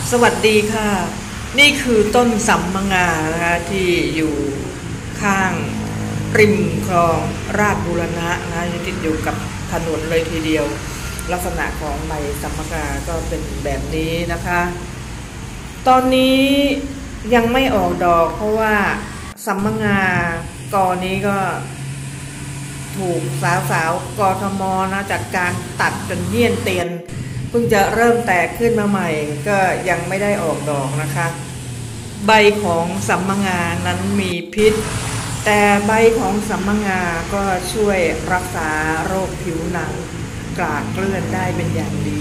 สวัสดีค่ะนี่คือต้นสัมมงานะคะที่อยู่ข้างริมคลองราชบูรณะนะจะติดอยู่กับถนนเลยทีเดียวลักษณะของใบสัมมงาก็เป็นแบบนี้นะคะตอนนี้ยังไม่ออกดอกเพราะว่าสัมมงากอนี้ก็ถูกสาวกทมนะจัดการตัดจนเหี้ยนเตียนเพิ่งจะเริ่มแตกขึ้นมาใหม่ก็ยังไม่ได้ออกดอกนะคะใบของสัมมงานั้นมีพิษแต่ใบของสัมมงาก็ช่วยรักษาโรคผิวหนังกลากเกลื่อนได้เป็นอย่างดี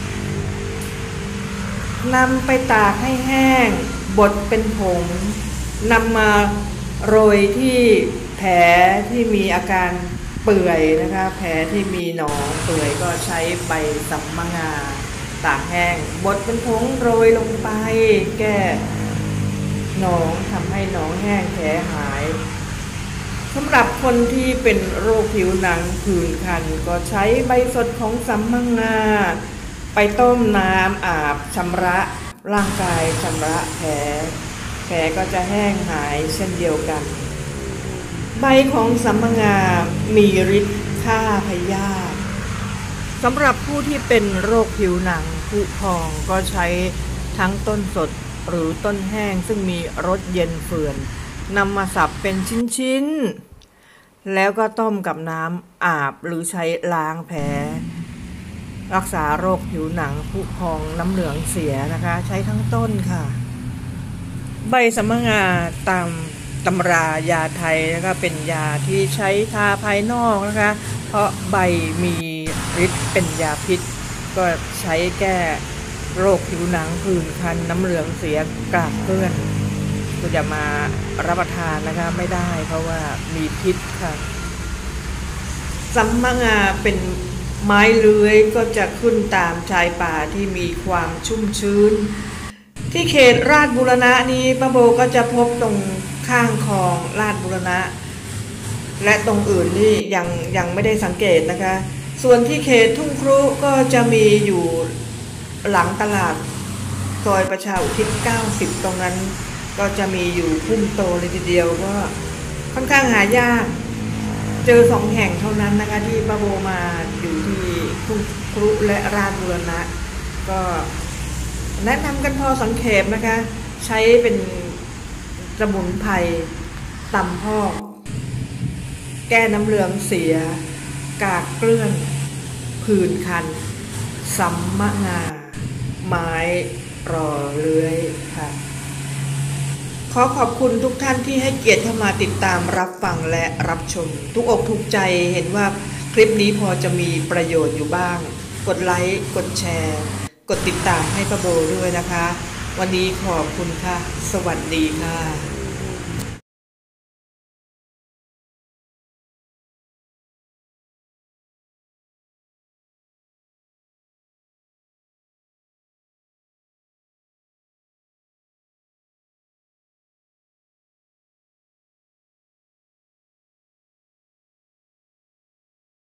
นำไปตากให้แห้งบดเป็นผงนำมาโรยที่แผลที่มีอาการเปื่อยนะคะแผลที่มีหนองเปื่อยก็ใช้ใบสัมมงาตากแห้งบดเป็นผงโรยลงไปแก้หนองทำให้หนองแห้งแผลหายสำหรับคนที่เป็นโรคผิวหนังผื่นคันก็ใช้ใบสดของสัมมงาไปต้มน้ำอาบชำระร่างกายชำระแผลก็จะแห้งหายเช่นเดียวกันใบของสัมมงามีฤทธิ์ฆ่าพยาธิสำหรับผู้ที่เป็นโรคผิวหนังผุพองก็ใช้ทั้งต้นสดหรือต้นแห้งซึ่งมีรสเย็นเฝื่อนนำมาสับเป็นชิ้นๆแล้วก็ต้มกับน้ำอาบหรือใช้ล้างแผลรักษาโรคผิวหนังผุพองน้ำเหลืองเสียนะคะใช้ทั้งต้นค่ะใบสัมมงาตามตำรายาไทยนะคะเป็นยาที่ใช้ทาภายนอกนะคะเพราะใบมีฤทธิ์เป็นยาพิษก็ใช้แก้โรคผิวหนังผื่นคันน้ำเหลืองเสียกลากเกลื่อนก็จะมารับประทานนะคะไม่ได้เพราะว่ามีพิษค่ะสัมมงาเป็นไม้เลื้อยก็จะขึ้นตามชายป่าที่มีความชุ่มชื้นที่เขตราชบูรณะนี้ป้าโบก็จะพบตรงข้างคลองราชบูรณะและตรงอื่นนี่ยังไม่ได้สังเกตนะคะส่วนที่เขตทุ่งครุก็จะมีอยู่หลังตลาดซอยประชาอุทิศ90ตรงนั้นก็จะมีอยู่พุ่มโตเลยทีเดียวก็ค่อนข้างหายากเจอ2แห่งเท่านั้นนะคะที่ป้าโบมาอยู่ที่ทุ่งครุและราชบูรณะก็แนะนำกันพอสังเขปนะคะใช้เป็นสมุนไพรตำพอกแก้น้ำเหลืองเสียกากเกลื่อนผื่นคันสัมมงาไม้รอเลื้อยค่ะขอขอบคุณทุกท่านที่ให้เกียรติเข้ามาติดตามรับฟังและรับชมทุกอกทุกใจเห็นว่าคลิปนี้พอจะมีประโยชน์อยู่บ้างกดไลค์กดแชร์กดติดตามให้ป้าโบด้วยนะคะวันนี้ขอบคุณค่ะสวัสดีค่ะ